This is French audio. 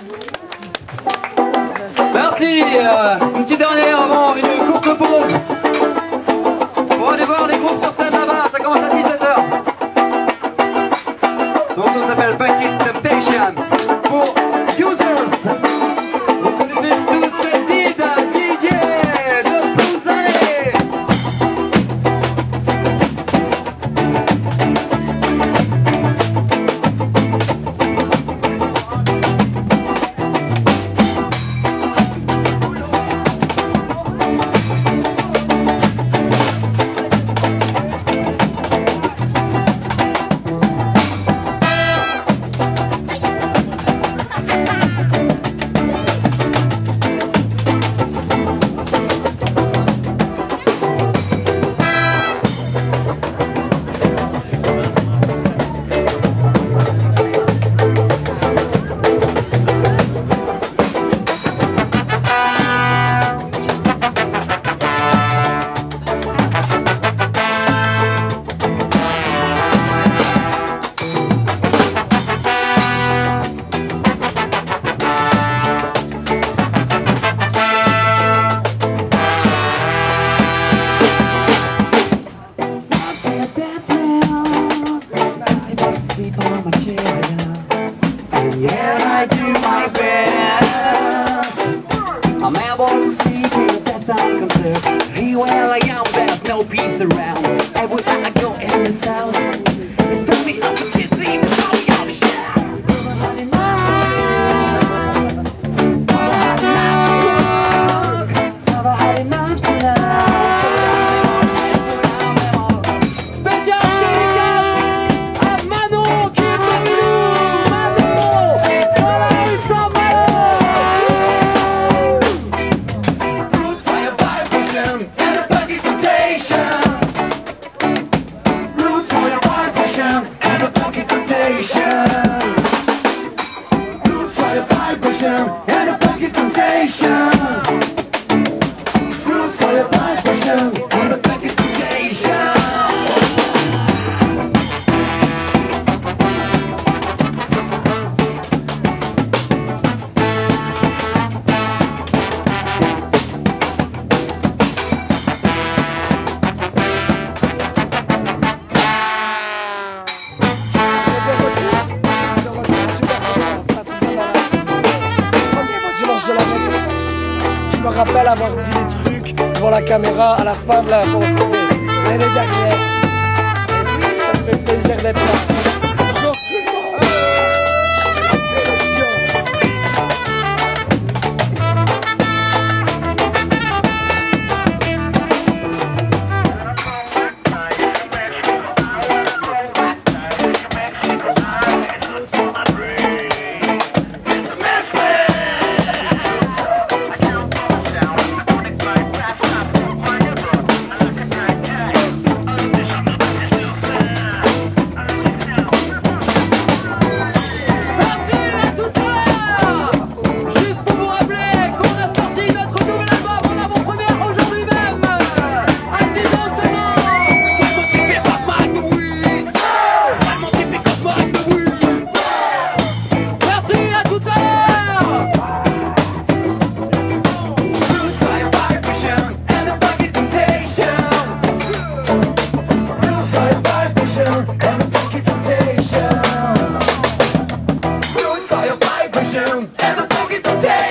Merci. Une petite dernière avant une courte pause. On va aller voir les groupes sur scène là-bas, ça commence à 17h. Ce morceau s'appelle Back in Temptation pour Users. Vous connaissez tous ce titre, DJ de Pouzané. Yeah, I do my best. I'm able to see through the depths I'm concerned. Anywhere I am, there's no peace around. Every time I go in this house, it fills me up with kids, even though you're shit. Never had enough to love. Special dédicace à Manon qui est parmi nous. Manon, voilà, ils sont malades. Roots for your vibration and a funky temptation. Roots for your vibration and a funky temptation. Roots for your vibration and a funky temptation. Roots for your vibration and a funky temptation. Je me rappelle avoir dit des trucs devant la caméra à la fin de la chanson l'année dernière. Et oui, ça me fait plaisir d'être là. Bonjour tout le monde. C'est la télévision. And the funky temptation.